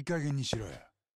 い加減にしろよ。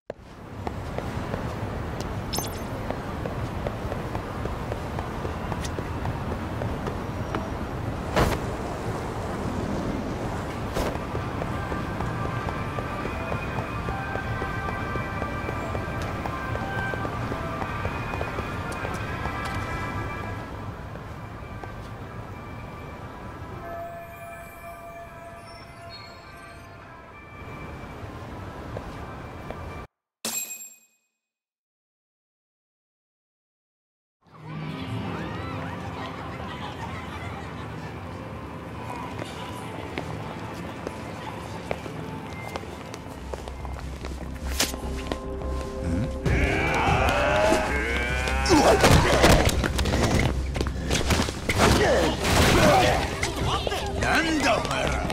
なんだお前ら。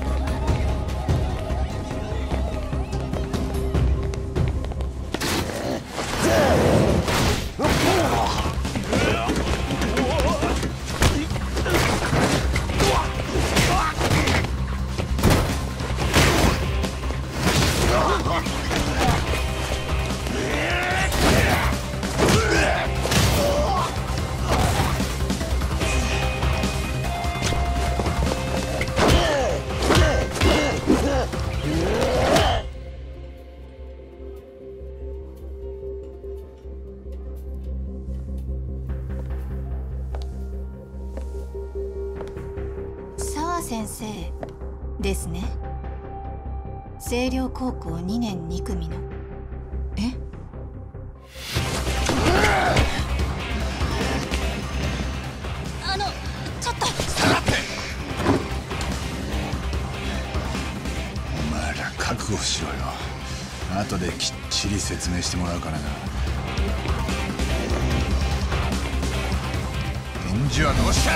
先生ですね。星稜高校2年2組の。え？ちょっと下がって。お前ら覚悟しろよ。後できっちり説明してもらうからな。返事はどうした？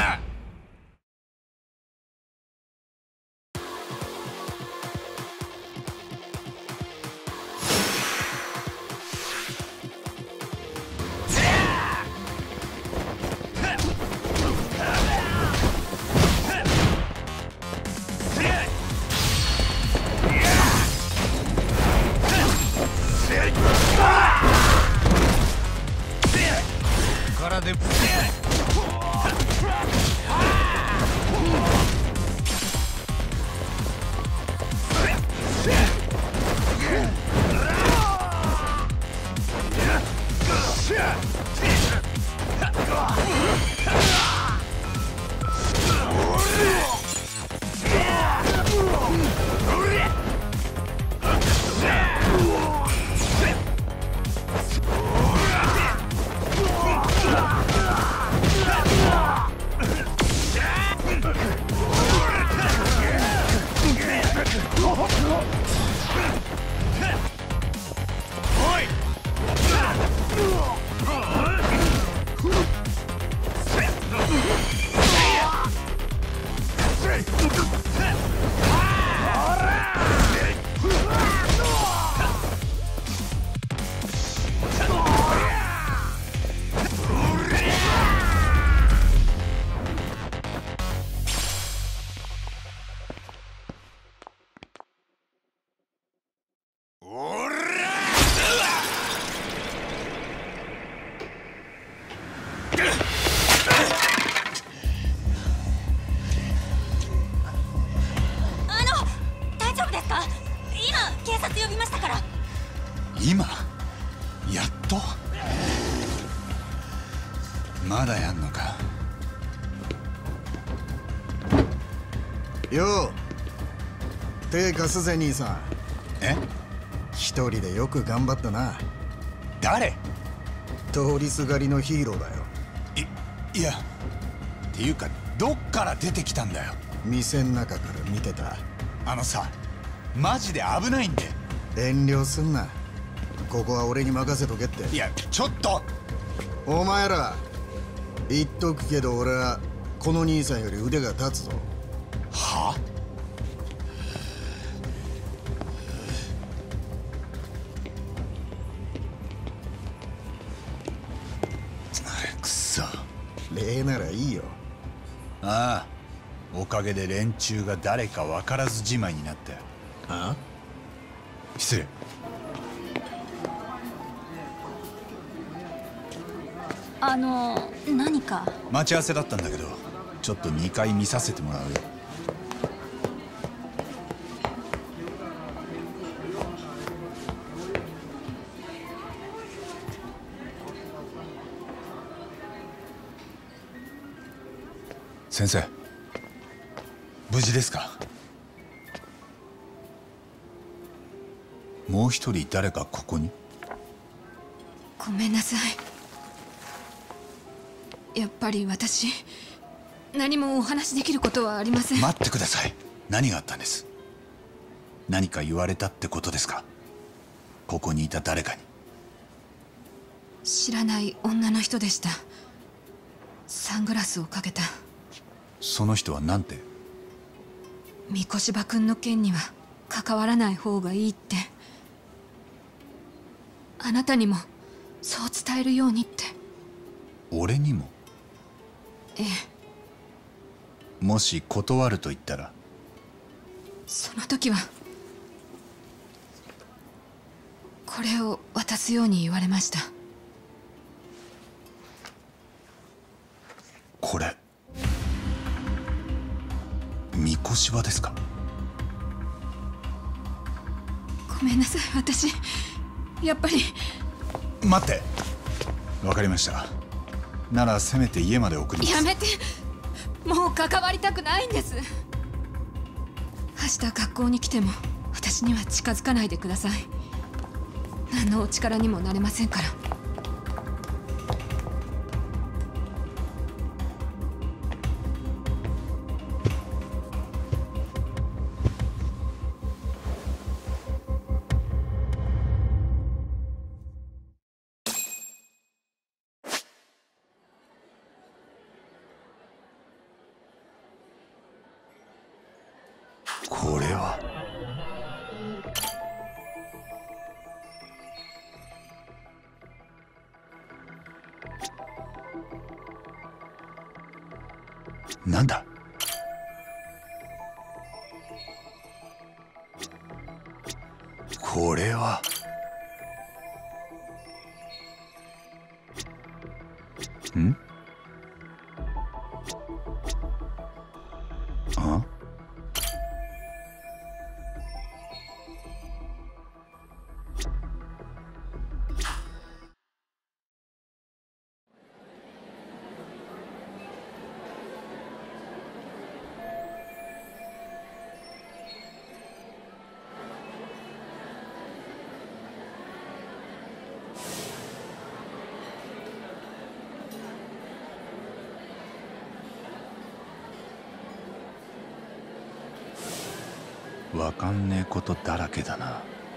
今やっとまだやんのかよう手貸すぜ兄さん。 え？ 一人でよく頑張ったな。 誰？ 通りすがりのヒーローだよ。 いやっていうかどっから出てきたんだよ。 店ん中から見てた。 さマジで危ないんで。 遠慮すんな。ここは俺に任せとけって。 いやちょっとお前ら言っとくけど俺はこの兄さんより腕が立つぞ。 は？くそ。 礼ならいいよ。 ああ、おかげで連中が誰か分からずじまいになったよ。 あ？ 失礼。 何か？ 待ち合わせだったんだけど、ちょっと2階見させてもらうよ。先生、無事ですか？もう一人誰かここに？ ごめんなさい。やっぱり私、何もお話しできることはありません。 待ってください。何があったんです？何か言われたってことですか？ここにいた誰かに。 知らない女の人でした。サングラスをかけた。 その人は何て？ 三越場君の件には関わらない方がいいって。あなたにもそう伝えるようにって。 俺にも？ ええ。 もし断ると言ったら？ その時はこれを渡すように言われました。 これ三越場ですか？ ごめんなさい、私やっぱり。 待って。わかりました。ならせめて家まで送ります。 やめて。もう関わりたくないんです。明日学校に来ても私には近づかないでください。何のお力にもなれませんから。 これはなんだ？これはん？あ？わかんねえことだらけだな。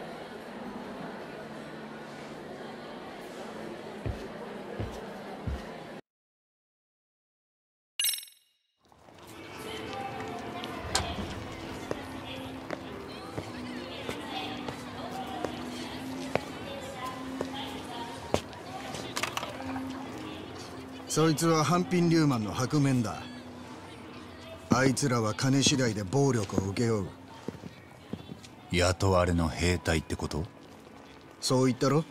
そいつはハンピン・リューマンの白面だ。あいつらは金次第で暴力を請け負う。 雇われの兵隊ってこと？ そう言ったろ。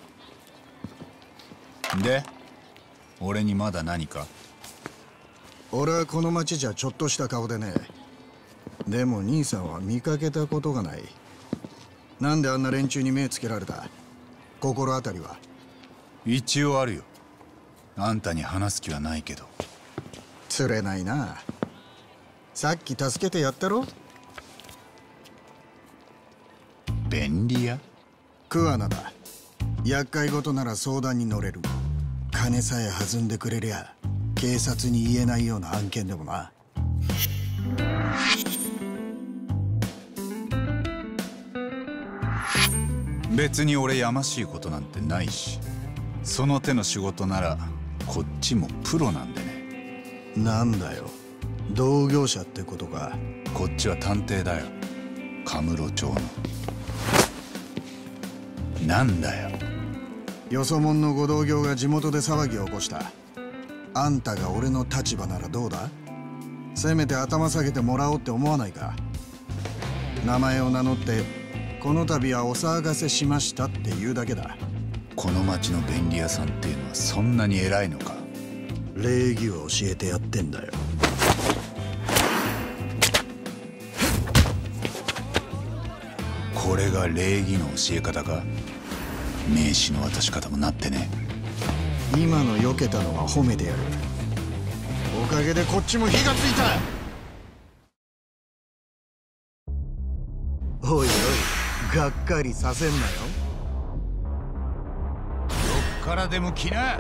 で、俺にまだ何か？ 俺はこの町じゃちょっとした顔でね。でも兄さんは見かけたことがない。なんであんな連中に目つけられた？心当たりは？ 一応あるよ。あんたに話す気はないけど。 釣れないな。さっき助けてやったろ。 便利屋？ 桑名だ。厄介事なら相談に乗れる。金さえ弾んでくれりゃ警察に言えないような案件でもな。 別に俺やましいことなんてないし、その手の仕事ならこっちもプロなんでね。 なんだよ、同業者ってことか。 こっちは探偵だよ、カムロ町の。なんだよ。 よそ者のご同業が地元で騒ぎを起こした。あんたが俺の立場ならどうだ？せめて頭下げてもらおうって思わないか？名前を名乗ってこの度はお騒がせしましたって言うだけだ。 この町の便利屋さんっていうのはそんなに偉いのか？ 礼儀を教えてやってんだよ。 これが礼儀の教え方か？名刺の渡し方もなってね。 今の避けたのは褒めてやる。おかげでこっちも火がついた。おいおい、がっかりさせんなよ。 どっからでも来な。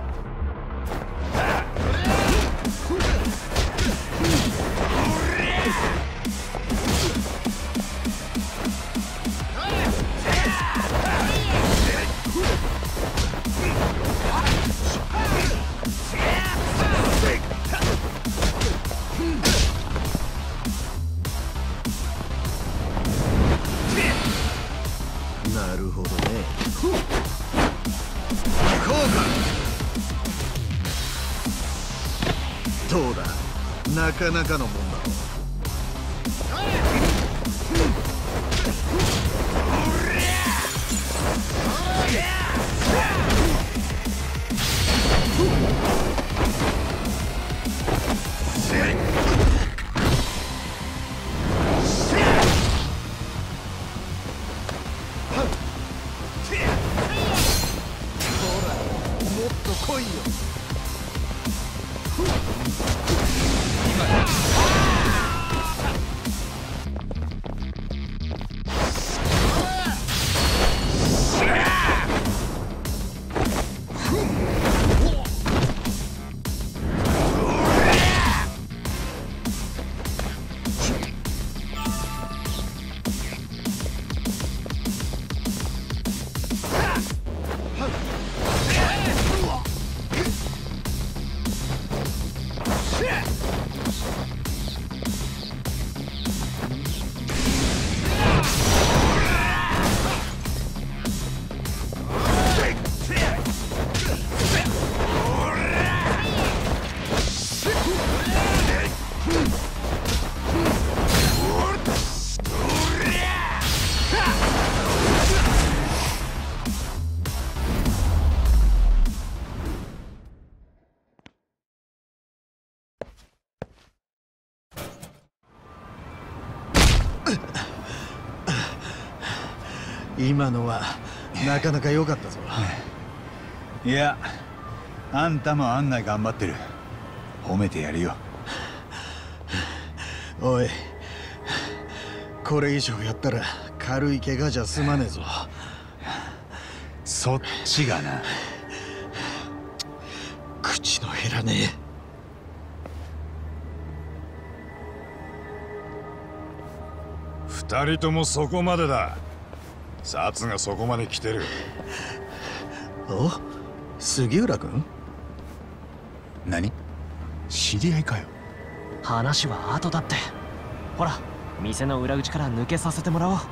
なるほどね。こうか。どうだ、なかなかのもんだろう。来いよ。今のはなかなか良かったぞ。 いや、あんたも案外頑張ってる。褒めてやるよ。 おい、これ以上やったら軽い怪我じゃ済まねえぞ。 そっちがな。 口の減らねえ。二人ともそこまでだ。札がそこまで来てる。 お、杉浦君？ 何？知り合いかよ。 話は後だって。ほら、店の裏口から抜けさせてもらおう。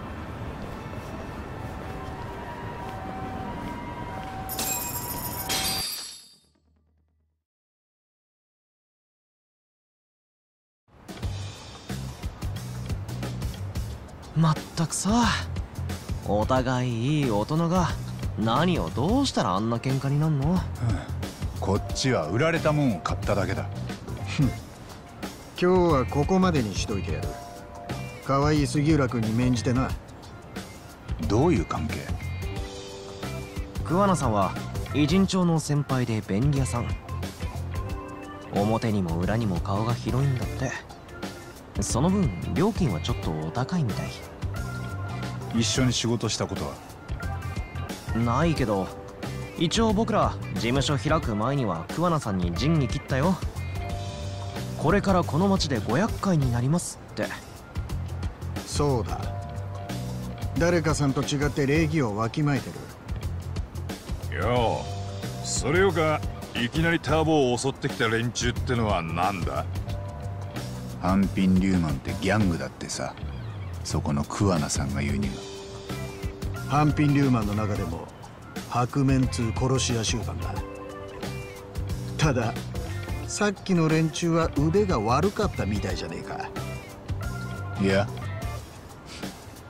まったくさ、お互いいい大人が何をどうしたらあんな喧嘩になんの？ こっちは売られたもんを買っただけだ。 今日はここまでにしといてやる。可愛い杉浦君に免じてな。 どういう関係？ 桑名さんは偉人町の先輩で便利屋さん。表にも裏にも顔が広いんだって。その分料金はちょっとお高いみたい。 一緒に仕事したことは？ ないけど、一応僕ら事務所開く前には桑名さんに仁義切ったよ。これからこの町で500回になりますって。 そうだ、誰かさんと違って礼儀をわきまえてる。 よう、それよかいきなりターボを襲ってきた連中ってのはなんだ？ ハンピン・リューマンってギャングだってさ。そこの桑名さんが言うには。 ハンピン・リューマンの中でも白面通殺し屋集団だ。たださっきの連中は腕が悪かったみたいじゃねえか。 いや、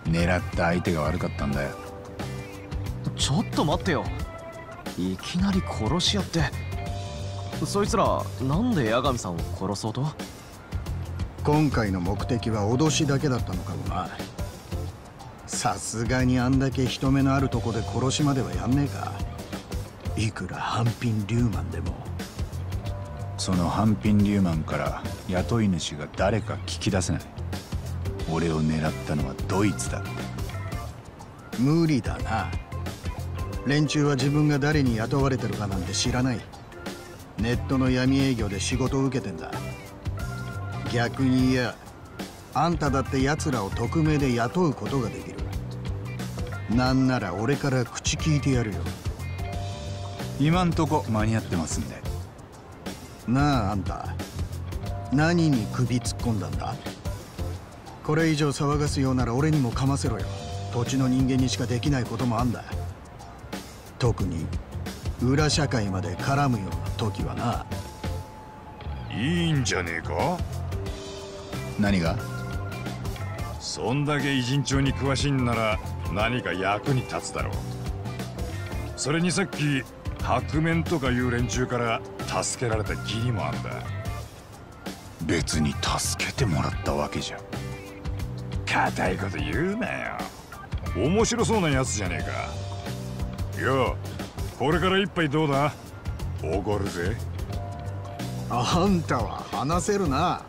狙った相手が悪かったんだよ。 ちょっと待ってよ。いきなり殺し合って。そいつらなんで八神さんを殺そうと？ 今回の目的は脅しだけだったのかもな。さすがにあんだけ人目のあるとこで殺しまではやんねえか。いくら半品リューマンでも。 その半品リューマンから雇い主が誰か聞き出せない。俺を狙ったのはドイツだって。 無理だな。連中は自分が誰に雇われてるかなんて知らない。ネットの闇営業で仕事を受けてんだ。逆に言えや、あんただって奴らを匿名で雇うことができる。なんなら俺から口聞いてやるよ。 今んとこ間に合ってますんで。 なあ、あんた何に首突っ込んだんだ？これ以上騒がすようなら俺にもかませろよ。土地の人間にしかできないこともあんだ。特に裏社会まで絡むような時はな。 いいんじゃねえか？ 何が？ そんだけ偉人帳に詳しいんなら何か役に立つだろう。それにさっき白面とかいう連中から助けられた義理もあんだ。 別に助けてもらったわけじゃ。 固いこと言うなよ。面白そうなやつじゃねえか。よう、これから一杯どうだ？おごるぜ。 あんたは話せるな。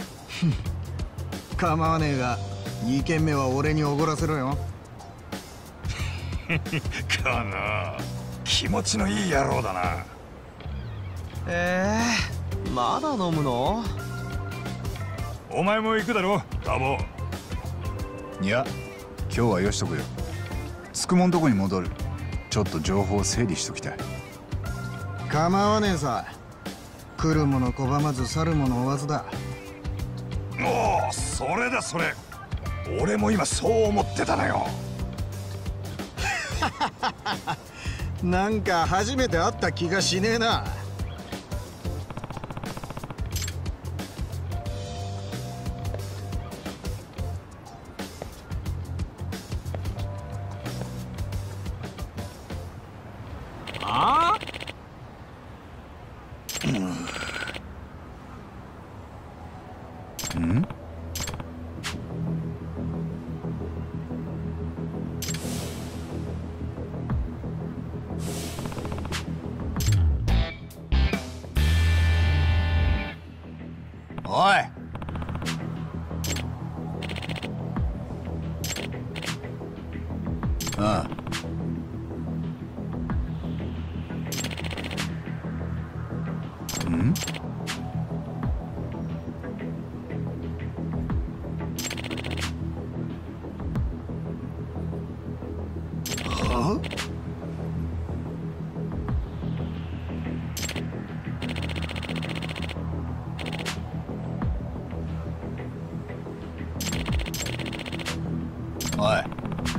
構わねえが2軒目は俺におごらせろよ。 かな、気持ちのいい野郎だな。 まだ飲むの？ お前も行くだろ、タボ。 いや、今日はよしとくよ。つくもんとこに戻る。ちょっと情報を整理しときたい。 構わねえさ。来るもの拒まず去るもの追わずだ。 おお、それだそれ。俺も今そう思ってたのよ。 なんか初めて会った気がしねえな。 おい、ああ、おい。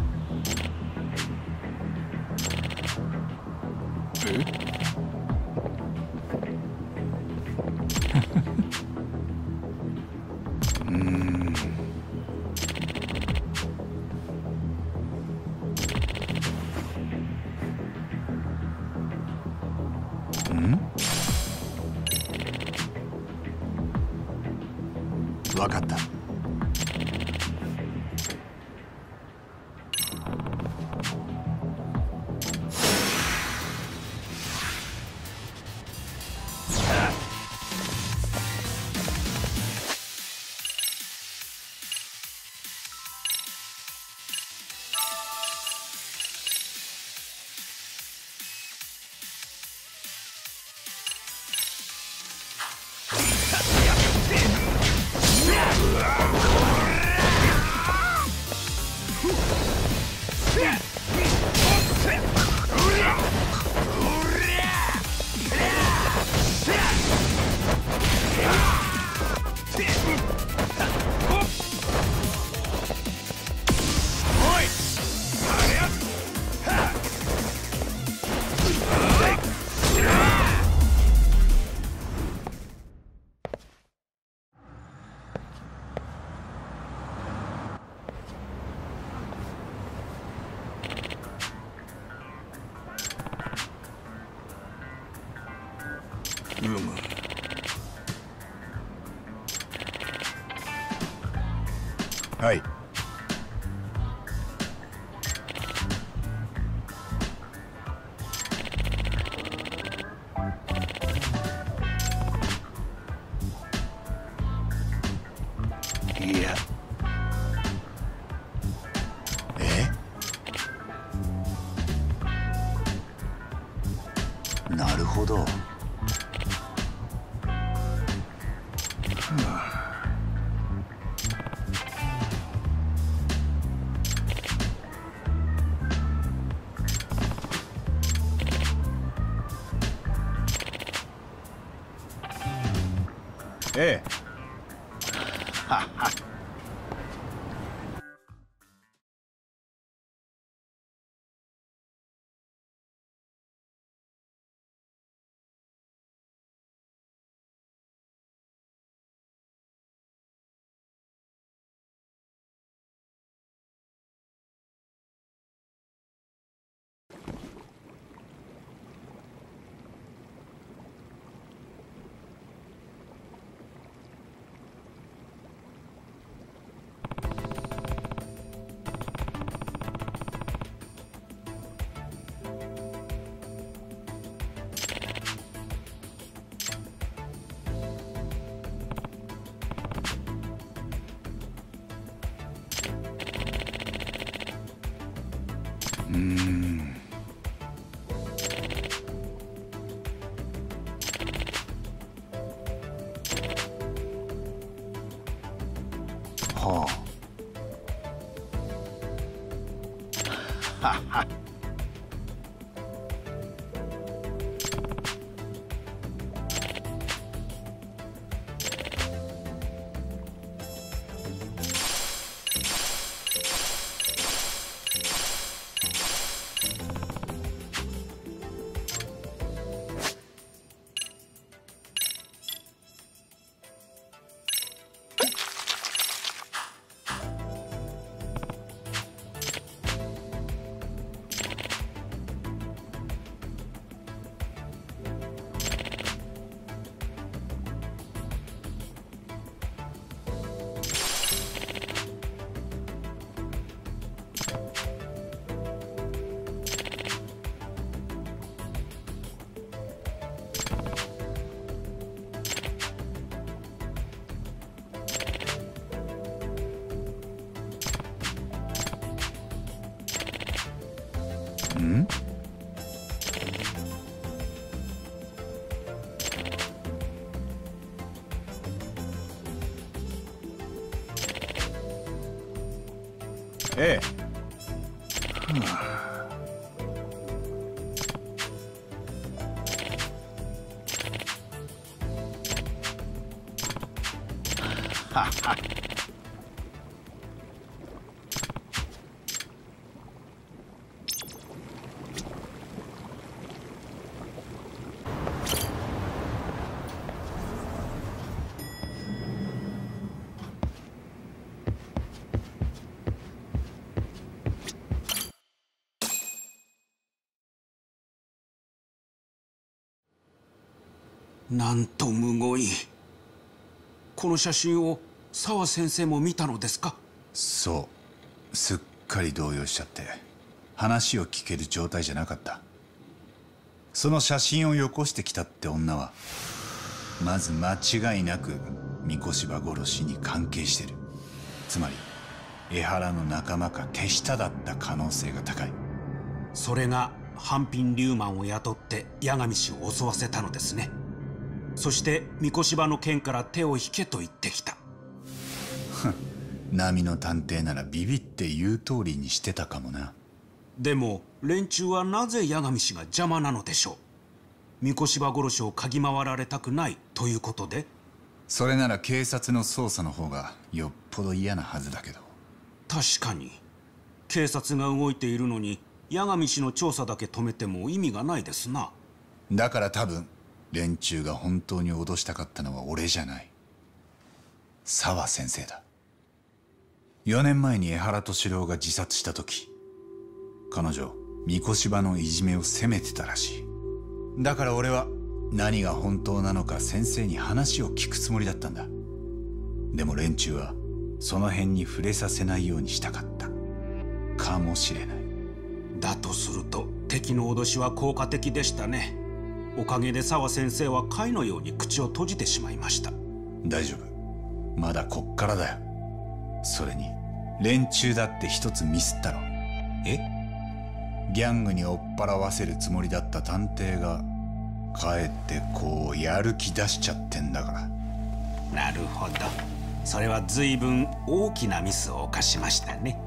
わかった。 はい。いや。なるほど。ええ。はっはっ。はあ。はっはっ。ん？ええ。はっはっ。 なんとむごい。この写真を沢先生も見たのですか？ そう。すっかり動揺しちゃって話を聞ける状態じゃなかった。その写真をよこしてきたって女はまず間違いなく三越場殺しに関係してる。つまり江原の仲間か手下だった可能性が高い。 それが半品リューマンを雇って八神氏を襲わせたのですね。そして三越場の件から手を引けと言ってきた。 波の探偵ならビビって言う通りにしてたかもな。 でも連中はなぜ八神氏が邪魔なのでしょう。三越場殺しを嗅ぎ回られたくないということで？ それなら警察の捜査の方がよっぽど嫌なはずだけど。 確かに警察が動いているのに八神氏の調査だけ止めても意味がないですな。 だから多分連中が本当に脅したかったのは俺じゃない、沢先生だ。4年前に江原敏郎が自殺した時、彼女三越場のいじめを責めてたらしい。だから俺は何が本当なのか先生に話を聞くつもりだったんだ。でも連中はその辺に触れさせないようにしたかったかもしれない。 だとすると敵の脅しは効果的でしたね。おかげで沢先生は貝のように口を閉じてしまいました。 大丈夫、まだこっからだよ。それに連中だって一つミスったろ。 え？ ギャングに追っ払わせるつもりだった探偵がかえってこうやる気出しちゃってんだから。 なるほど、それは随分大きなミスを犯しましたね。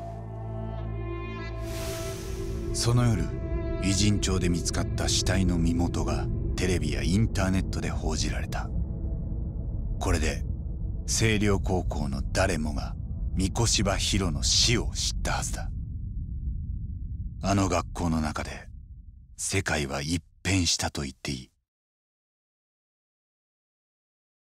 その夜、偉人町で見つかった死体の身元がテレビやインターネットで報じられた。これで星稜高校の誰もが三越柴博の死を知ったはずだ。あの学校の中で世界は一変したと言っていい。